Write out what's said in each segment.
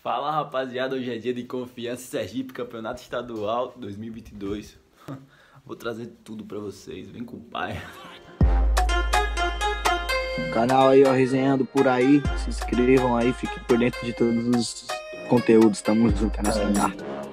Fala rapaziada, hoje é dia de Confiança Sergipe, Campeonato Estadual 2022. Vou trazer tudo pra vocês, vem com o pai. Canal aí, ó, resenhando por aí. Se inscrevam aí, fiquem por dentro de todos os conteúdos. Tamo junto nessa canal.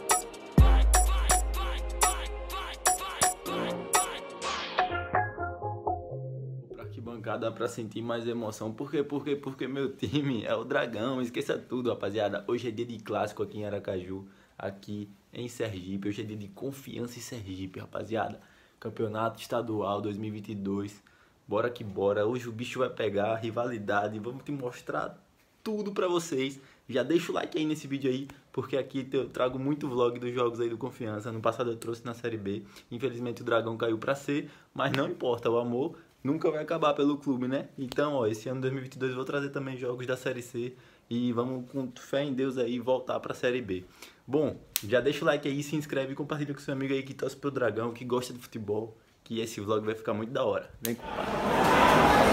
Pra arquibancada pra sentir mais emoção. Por quê? Porque meu time é o Dragão. Esqueça tudo, rapaziada. Hoje é dia de clássico aqui em Aracaju, aqui em Sergipe. Hoje é dia de Confiança em Sergipe, rapaziada. Campeonato Estadual 2022. Bora que bora. Hoje o bicho vai pegar, rivalidade. Vamos te mostrar tudo pra vocês. Já deixa o like aí nesse vídeo aí, porque aqui eu trago muito vlog dos jogos aí do Confiança. No passado eu trouxe na Série B. Infelizmente o Dragão caiu pra C, mas não importa, o amor nunca vai acabar pelo clube, né? Então, ó, esse ano 2022 eu vou trazer também jogos da Série C e vamos com fé em Deus aí voltar pra Série B. Bom, já deixa o like aí, se inscreve e compartilha com seu amigo aí que torce pro Dragão, que gosta de futebol, que esse vlog vai ficar muito da hora. Vem com o pai.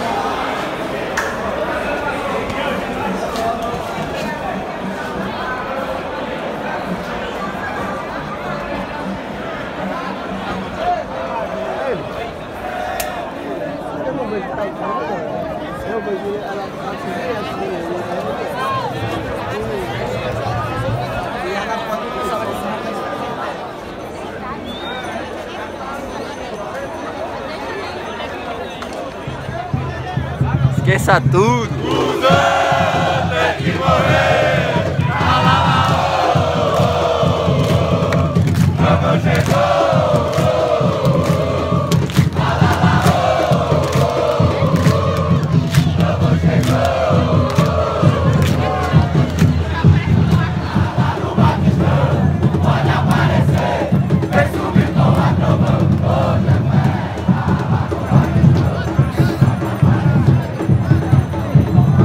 Esqueça tudo! Tem que morrer! Vamos chegou! Vamos chegou! No Batistão pode aparecer! Vem subir com a trombão!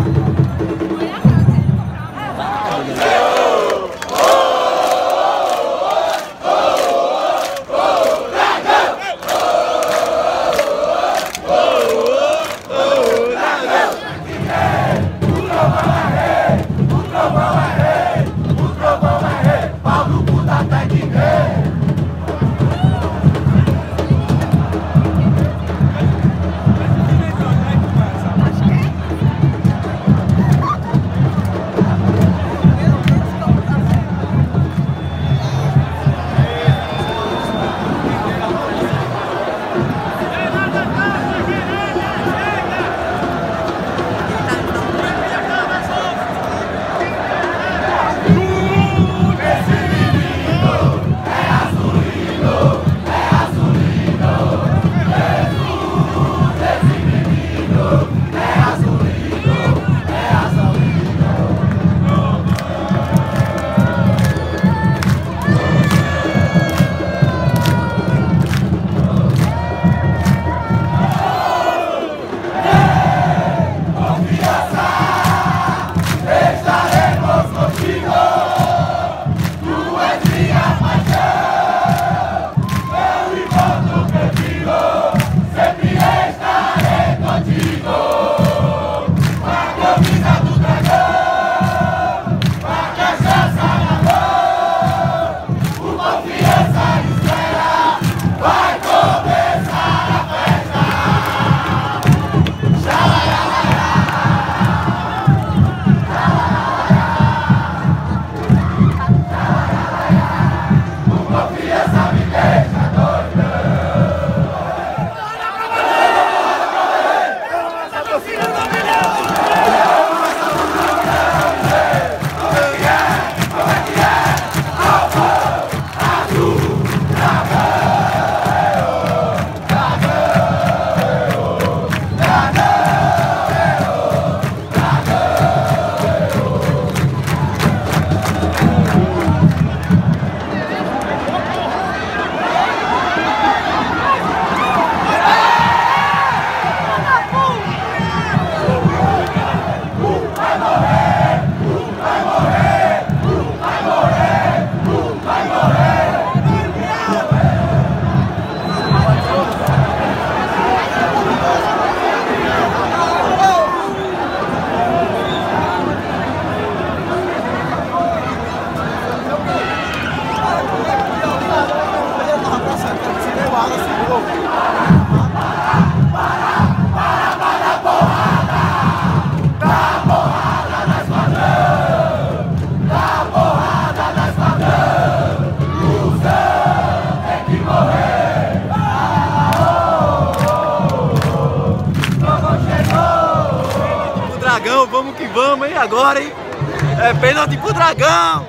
agora, hein? É pênalti pro Dragão!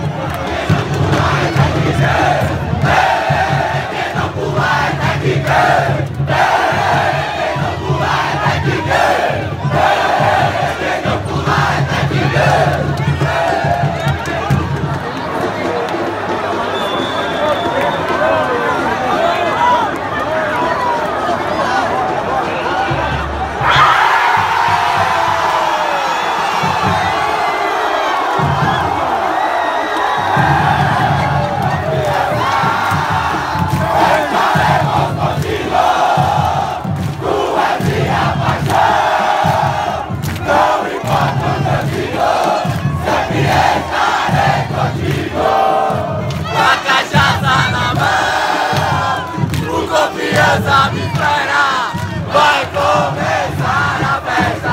Me espera, vai começar a festa.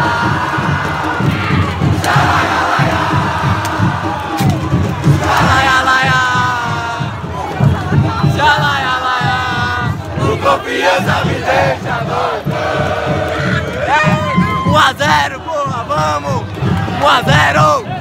Xalaialaia, xalaialaia, xalaialaia. O confiança me deixa doido. 1-0, porra, vamos! 1-0.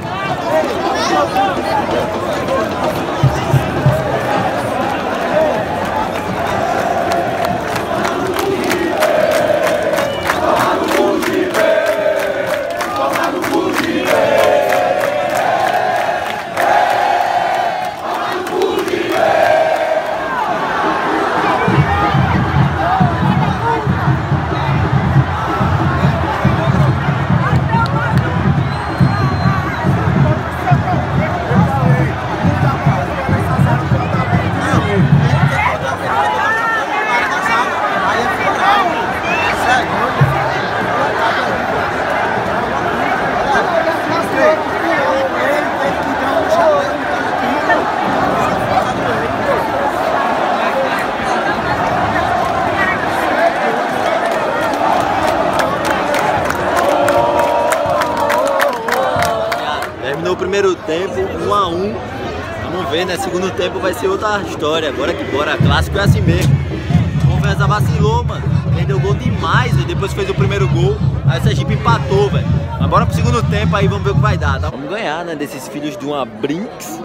Terminou o primeiro tempo, 1-1. Vamos ver, né? Segundo tempo vai ser outra história. Agora que bora, clássico é assim mesmo. Confiança vacilou, mano. Perdeu gol demais, véio. Depois fez o primeiro gol. Aí o Sergipe empatou, velho. Mas bora pro segundo tempo aí, vamos ver o que vai dar, tá? Vamos ganhar, né? Desses filhos de uma Brinks.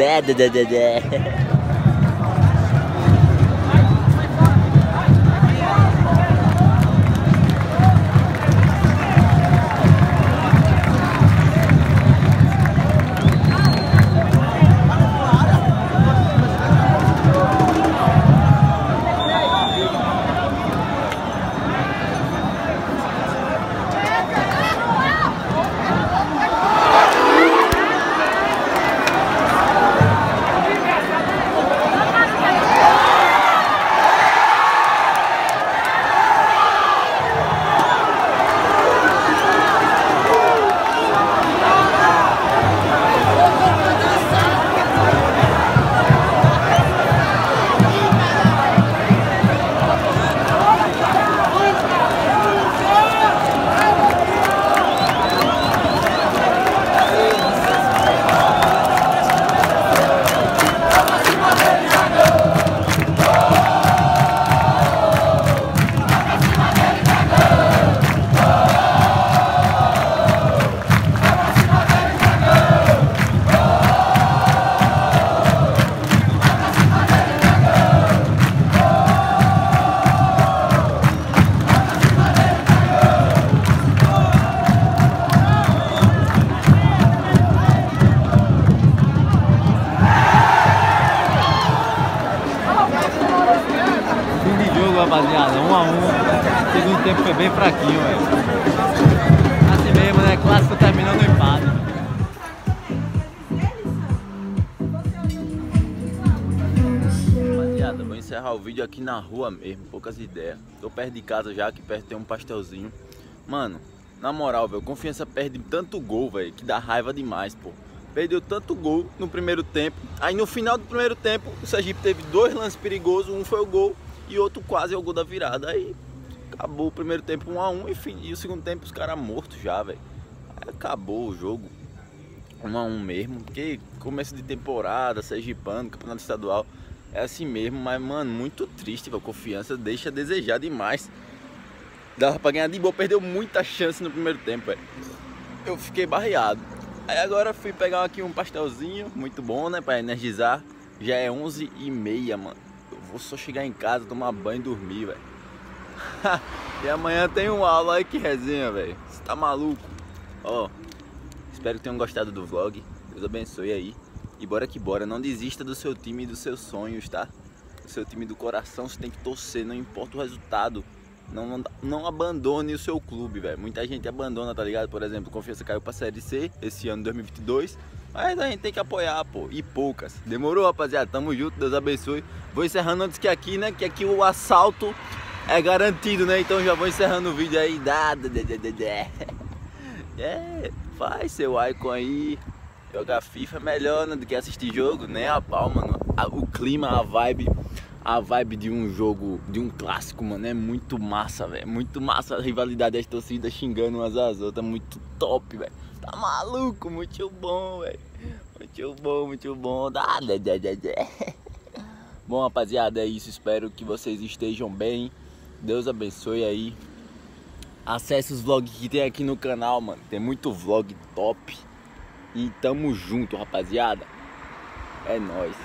Rapaziada, 1-1. Segundo tempo foi bem fraquinho, velho. Assim mesmo, né? Clássico terminando no empate. Rapaziada, vou encerrar o vídeo aqui na rua mesmo, poucas ideias. Tô perto de casa já, aqui perto tem um pastelzinho. Mano, na moral, velho, Confiança perde tanto gol, velho, que dá raiva demais, pô. Perdeu tanto gol no primeiro tempo. Aí no final do primeiro tempo, o Sergipe teve 2 lances perigosos, um foi o gol e outro quase é o gol da virada. Aí acabou o primeiro tempo 1-1 e o segundo tempo os caras mortos já, velho. Acabou o jogo 1-1 mesmo, porque começo de temporada, sergipano, campeonato estadual, é assim mesmo. Mas, mano, muito triste, velho. Confiança deixa a desejar demais. Dava pra ganhar de boa, perdeu muita chance no primeiro tempo, velho. eu fiquei barreado. Aí agora fui pegar aqui um pastelzinho, muito bom, né, pra energizar. Já é 11h30, mano. Eu vou só chegar em casa, tomar banho e dormir, velho. E amanhã tem uma aula aí, que resenha, velho. Você tá maluco? Ó, espero que tenham gostado do vlog. Deus abençoe aí. E bora que bora, não desista do seu time e dos seus sonhos, tá? Do seu time do coração, você tem que torcer, não importa o resultado. Não abandone o seu clube, velho. Muita gente abandona, tá ligado? Por exemplo, Confiança caiu pra Série C esse ano, 2022. Mas a gente tem que apoiar, pô. E poucas. Demorou, rapaziada? Tamo junto, Deus abençoe. Vou encerrando antes que aqui, né? Que aqui o assalto é garantido, né? Então já vou encerrando o vídeo aí. Faz seu icon aí. Jogar FIFA é melhor, né, do que assistir jogo, nem a pau, mano. O clima, a vibe de um jogo, de um clássico, mano, é muito massa, velho. Muito massa a rivalidade das torcidas xingando umas às outras, muito top, velho. Tá maluco, muito bom, velho. Muito bom. Bom, rapaziada, é isso. Espero que vocês estejam bem. Deus abençoe aí. Acesse os vlogs que tem aqui no canal, mano. Tem muito vlog top. E tamo junto, rapaziada. É nóis.